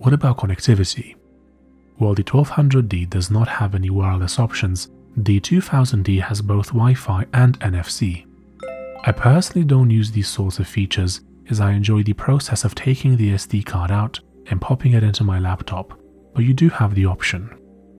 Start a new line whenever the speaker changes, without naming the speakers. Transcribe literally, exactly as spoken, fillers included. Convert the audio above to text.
What about connectivity? While the twelve hundred D does not have any wireless options, the two thousand D has both Wi-Fi and N F C. I personally don't use these sorts of features as I enjoy the process of taking the S D card out and popping it into my laptop, but you do have the option.